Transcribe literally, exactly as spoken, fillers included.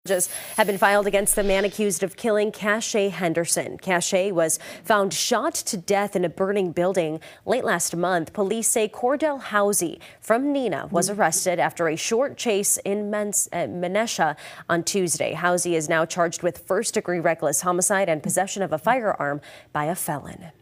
Charges have been filed against the man accused of killing Cache Henderson. Cache was found shot to death in a burning building late last month. Police say Cordell Howze from Nina was arrested after a short chase in Menasha on Tuesday. Howze is now charged with first-degree reckless homicide and possession of a firearm by a felon.